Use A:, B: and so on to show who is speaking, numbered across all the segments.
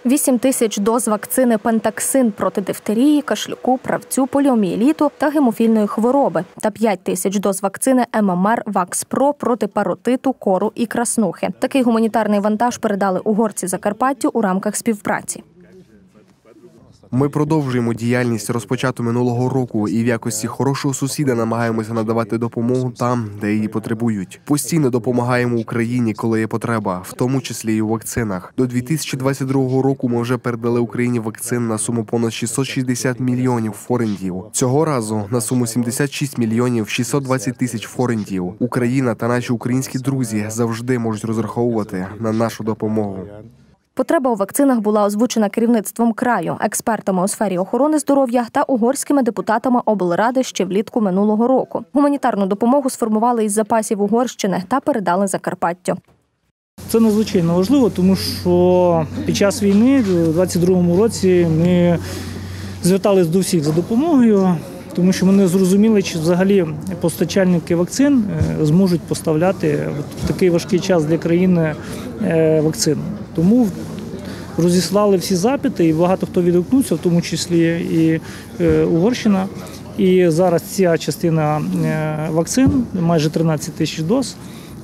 A: 8 тисяч доз вакцини Пентаксин проти дифтерії, кашлюку, правцю, поліомієліту та гемофільної хвороби та 5 тисяч доз вакцини ММР Вакс-Про проти паротиту, кору і краснухи. Такий гуманітарний вантаж передали угорці Закарпаттю у рамках співпраці.
B: Ми продовжуємо діяльність, розпочату минулого року, і в якості хорошого сусіда намагаємося надавати допомогу там, де її потребують. Постійно допомагаємо Україні, коли є потреба, в тому числі і у вакцинах. До 2022 року ми вже передали Україні вакцин на суму понад 660 мільйонів форинтів. Цього разу на суму 76 мільйонів 620 тисяч форинтів. Україна та наші українські друзі завжди можуть розраховувати на нашу допомогу.
A: Потреба у вакцинах була озвучена керівництвом краю, експертами у сфері охорони здоров'я та угорськими депутатами облради ще влітку минулого року. Гуманітарну допомогу сформували із запасів Угорщини та передали Закарпаттю.
C: Це надзвичайно важливо, тому що під час війни, у 2022 році, ми зверталися до всіх за допомогою, тому що ми не зрозуміли, чи взагалі постачальники вакцин зможуть поставляти в такий важкий час для країни вакцину. Тому розіслали всі запити, і багато хто відгукнувся, в тому числі і Угорщина. І зараз ця частина вакцин, майже 13 тисяч доз,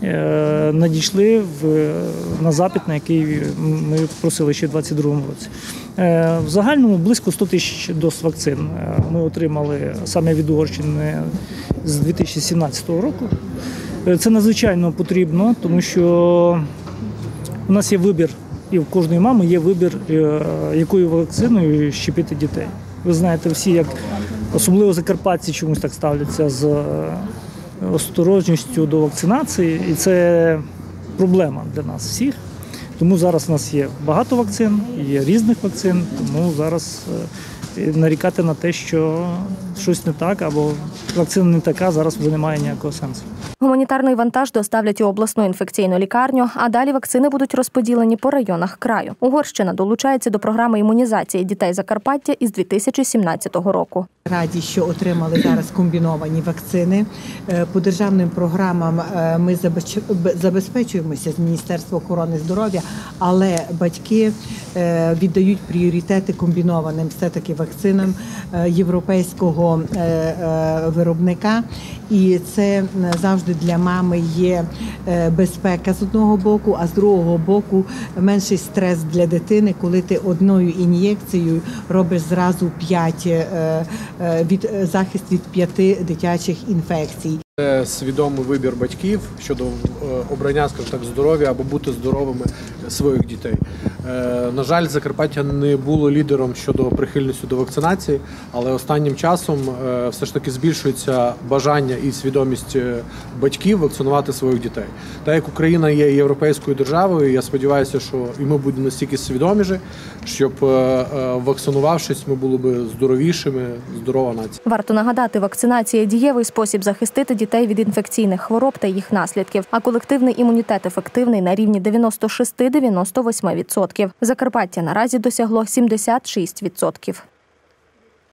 C: надійшли на запит, на який ми просили ще в 2022 році. В загальному близько 100 тисяч доз вакцин ми отримали саме від Угорщини з 2017 року. Це надзвичайно потрібно, тому що у нас є вибір, і в кожної мами є вибір, якою вакциною щепити дітей. Ви знаєте всі, як особливо закарпатці чомусь так ставляться з осторожністю до вакцинації, і це проблема для нас всіх. Тому зараз у нас є багато вакцин, є різних вакцин, тому зараз нарікати на те, що щось не так або вакцина не така, зараз вже немає ніякого сенсу.
A: Гуманітарний вантаж доставлять у обласну інфекційну лікарню, а далі вакцини будуть розподілені по районах краю. Угорщина долучається до програми імунізації дітей Закарпаття із 2017 року.
D: Раді, що отримали зараз комбіновані вакцини. По державним програмам ми забезпечуємося з Міністерства охорони здоров'я, але батьки віддають пріоритети комбінованим все-таки вакцинам європейського виробника. І це завжди для мами є безпека з одного боку, а з другого боку менший стрес для дитини, коли ти одною ін'єкцією робиш зразу 5 захист від 5 дитячих інфекцій.
E: Це свідомий вибір батьків щодо обрання, скажімо так, здоров'я або бути здоровими своїх дітей. На жаль, Закарпаття не було лідером щодо прихильності до вакцинації, але останнім часом все ж таки збільшується бажання і свідомість батьків вакцинувати своїх дітей. Так як Україна є європейською державою, я сподіваюся, що і ми будемо настільки свідоміші, щоб вакцинувавшись, ми були б здоровішими, здорова нація.
A: Варто нагадати, вакцинація – дієвий спосіб захистити дітей від інфекційних хвороб та їх наслідків, а колективний імунітет ефективний на рівні 96-98%. Закарпаття наразі досягло 76%.